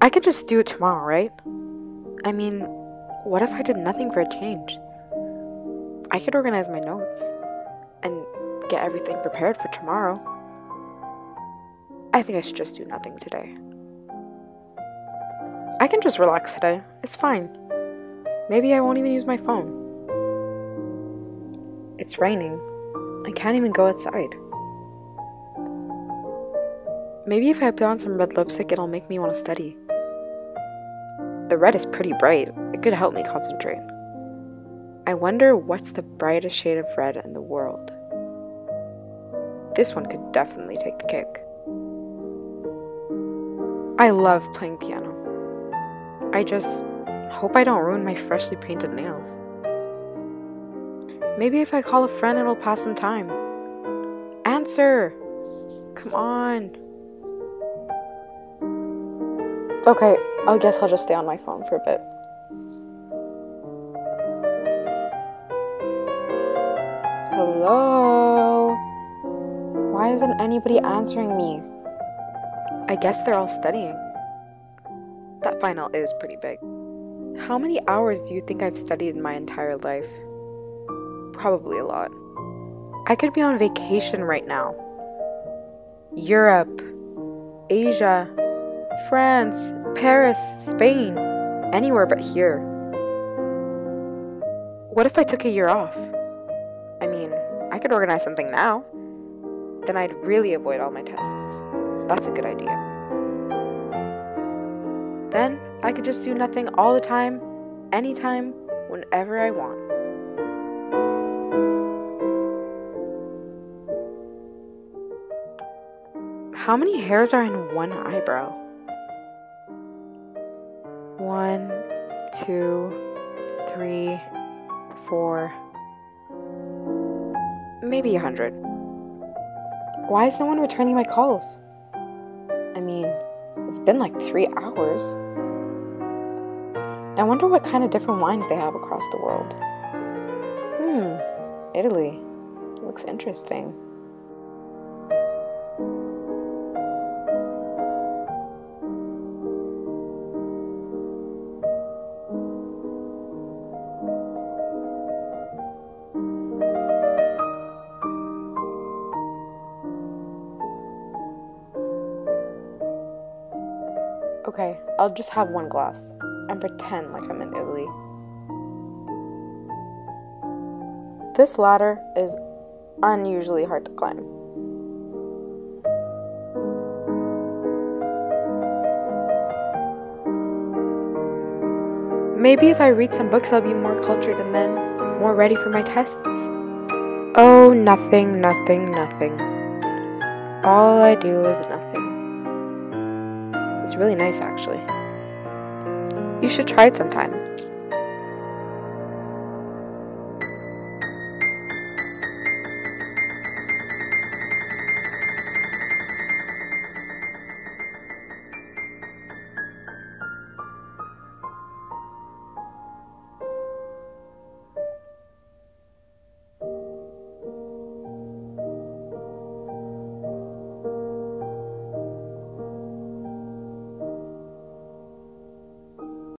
I could just do it tomorrow, right? I mean, what if I did nothing for a change? I could organize my notes and get everything prepared for tomorrow. I think I should just do nothing today. I can just relax today. It's fine. Maybe I won't even use my phone. It's raining. I can't even go outside. Maybe if I put on some red lipstick, it'll make me want to study. The red is pretty bright. It could help me concentrate. I wonder what's the brightest shade of red in the world. This one could definitely take the cake. I love playing piano. I just hope I don't ruin my freshly painted nails. Maybe if I call a friend, it'll pass some time. Answer! Come on. Okay, I guess I'll just stay on my phone for a bit. Hello? Why isn't anybody answering me? I guess they're all studying. That final is pretty big. How many hours do you think I've studied in my entire life? Probably a lot. I could be on vacation right now. Europe, Asia, France, Paris, Spain, anywhere but here. What if I took a year off? I mean, I could organize something now. Then I'd really avoid all my tests. That's a good idea. Then I could just do nothing all the time, anytime, whenever I want. How many hairs are in one eyebrow? 1, 2, 3, 4, maybe 100. Why is no one returning my calls? I mean, it's been like 3 hours. I wonder what kind of different wines they have across the world. Italy. Looks interesting. Okay, I'll just have one glass and pretend like I'm in Italy. This ladder is unusually hard to climb. Maybe if I read some books, I'll be more cultured and then more ready for my tests. Oh, nothing, nothing, nothing. All I do is nothing. It's really nice, actually. You should try it sometime.